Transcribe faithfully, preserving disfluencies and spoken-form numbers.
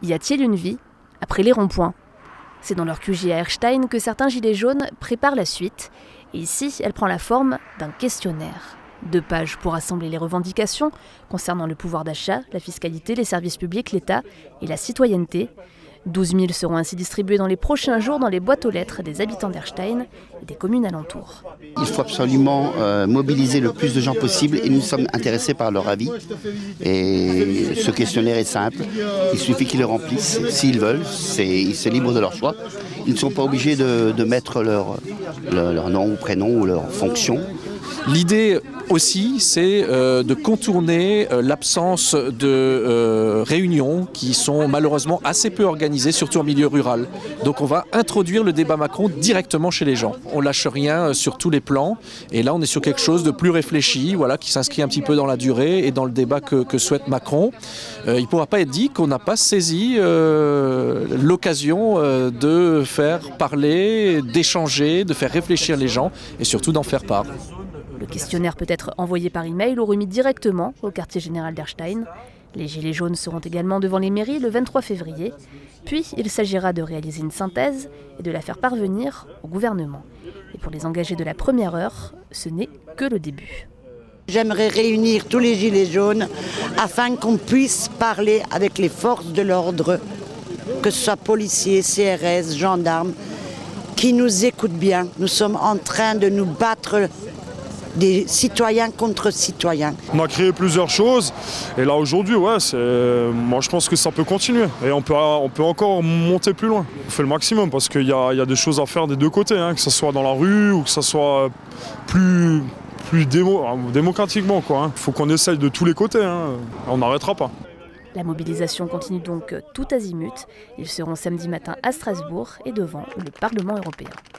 Y a-t-il une vie après les ronds-points? C'est dans leur Q J à Erstein que certains gilets jaunes préparent la suite. Et ici, elle prend la forme d'un questionnaire. Deux pages pour rassembler les revendications concernant le pouvoir d'achat, la fiscalité, les services publics, l'État et la citoyenneté. douze mille seront ainsi distribués dans les prochains jours dans les boîtes aux lettres des habitants d'Erstein et des communes alentours. Il faut absolument euh, mobiliser le plus de gens possible et nous sommes intéressés par leur avis. Et ce questionnaire est simple, il suffit qu'ils le remplissent s'ils veulent, c'est, c'est libre de leur choix. Ils ne sont pas obligés de, de mettre leur, leur, leur nom ou prénom ou leur fonction. L'idée aussi, c'est euh, de contourner euh, l'absence de euh, réunions qui sont malheureusement assez peu organisées, surtout en milieu rural. Donc on va introduire le débat Macron directement chez les gens. On lâche rien sur tous les plans et là on est sur quelque chose de plus réfléchi, voilà, qui s'inscrit un petit peu dans la durée et dans le débat que, que souhaite Macron. Euh, il ne pourra pas être dit qu'on n'a pas saisi euh, l'occasion euh, de faire parler, d'échanger, de faire réfléchir les gens et surtout d'en faire part. Le questionnaire peut être envoyé par email ou remis directement au quartier général d'Erstein. Les gilets jaunes seront également devant les mairies le vingt-trois février. Puis il s'agira de réaliser une synthèse et de la faire parvenir au gouvernement. Et pour les engagés de la première heure, ce n'est que le début. J'aimerais réunir tous les gilets jaunes afin qu'on puisse parler avec les forces de l'ordre, que ce soit policiers, C R S, gendarmes, qui nous écoutent bien. Nous sommes en train de nous battre des citoyens contre citoyens. On a créé plusieurs choses et là aujourd'hui, ouais, c'est... moi je pense que ça peut continuer et on peut, on peut encore monter plus loin. On fait le maximum parce qu'il y a, il y a des choses à faire des deux côtés, hein, que ce soit dans la rue ou que ce soit plus, plus démo, démocratiquement, quoi, hein. Il faut qu'on essaye de tous les côtés, hein. On n'arrêtera pas. La mobilisation continue donc tout azimut. Ils seront samedi matin à Strasbourg et devant le Parlement européen.